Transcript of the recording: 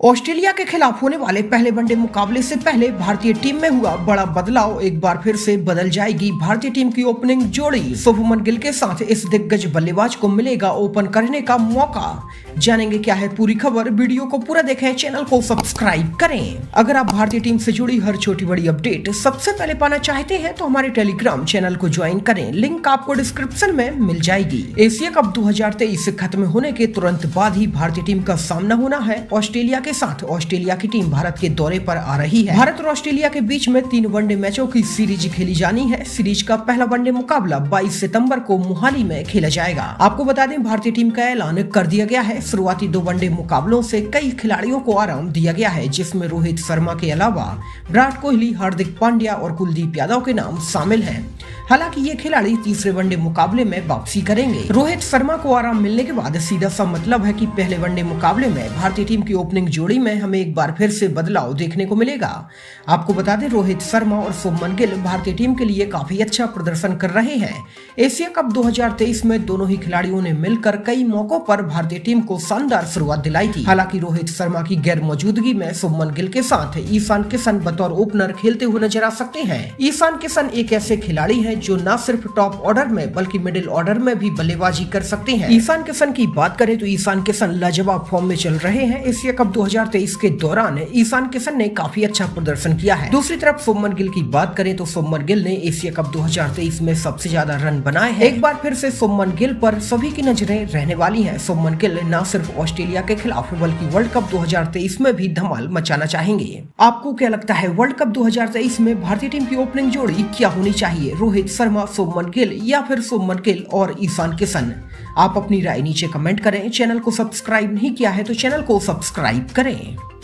Australia के खिलाफ होने वाले पहले वनडे मुकाबले से पहले भारतीय टीम में हुआ बड़ा बदलाव। एक बार फिर से बदल जाएगी भारतीय टीम की ओपनिंग जोड़ी। शुभमन गिल के साथ इस दिग्गज बल्लेबाज को मिलेगा ओपन करने का मौका। जानेंगे क्या है पूरी खबर, वीडियो को पूरा देखें, चैनल को सब्सक्राइब करें। अगर आप भारतीय टीम से जुड़ी हर छोटी बड़ी अपडेट सबसे पहले पाना चाहते हैं तो हमारे टेलीग्राम चैनल को ज्वाइन करें, लिंक आपको डिस्क्रिप्शन में मिल जाएगी। एशिया कप 2023 खत्म होने के तुरंत बाद ही भारतीय टीम का सामना होना है ऑस्ट्रेलिया के साथ। ऑस्ट्रेलिया की टीम भारत के दौरे पर आ रही है। भारत और ऑस्ट्रेलिया के बीच में 3 वनडे मैचों की सीरीज खेली जानी है। सीरीज का पहला वनडे मुकाबला 22 सितंबर को मोहाली में खेला जाएगा। आपको बता दें भारतीय टीम का ऐलान कर दिया गया है। शुरुआती 2 वनडे मुकाबलों से कई खिलाड़ियों को आराम दिया गया है, जिसमें रोहित शर्मा के अलावा विराट कोहली, हार्दिक पांड्या और कुलदीप यादव के नाम शामिल हैं। हालांकि ये खिलाड़ी तीसरे वनडे मुकाबले में वापसी करेंगे। रोहित शर्मा को आराम मिलने के बाद सीधा सा मतलब है कि पहले वनडे मुकाबले में भारतीय टीम की ओपनिंग जोड़ी में हमें एक बार फिर से बदलाव देखने को मिलेगा। आपको बता दें रोहित शर्मा और शुभमन गिल भारतीय टीम के लिए काफी अच्छा प्रदर्शन कर रहे हैं। एशिया कप 2023 में दोनों ही खिलाड़ियों ने मिलकर कई मौकों पर भारतीय टीम को शानदार शुरुआत दिलाई थी। हालांकि रोहित शर्मा की गैर मौजूदगी में शुभमन गिल के साथ ईशान किशन बतौर ओपनर खेलते हुए नजर आ सकते हैं। ईशान किशन एक ऐसे खिलाड़ी हैं जो न सिर्फ टॉप ऑर्डर में बल्कि मिडिल ऑर्डर में भी बल्लेबाजी कर सकते हैं। ईशान किशन की बात करें तो ईशान किशन लाजवाब फॉर्म में चल रहे हैं। एशिया कप 2023 के दौरान ईशान किशन ने काफी अच्छा प्रदर्शन किया है। दूसरी तरफ शुभमन गिल की बात करें तो शुभमन गिल ने एशिया कप 2023 में सबसे ज्यादा रन बनाए हैं। एक बार फिर से शुभमन गिल पर सभी की नजरें रहने वाली हैं। शुभमन गिल न सिर्फ ऑस्ट्रेलिया के खिलाफ बल्कि वर्ल्ड कप 2023 में भी धमाल मचाना चाहेंगे। आपको क्या लगता है वर्ल्ड कप 2023 में भारतीय टीम की ओपनिंग जोड़ी क्या होनी चाहिए? रोहित शर्मा, शुभमन गिल या फिर शुभमन गिल और ईशान किशन? आप अपनी राय नीचे कमेंट करें। चैनल को सब्सक्राइब नहीं किया है तो चैनल को सब्सक्राइब करें।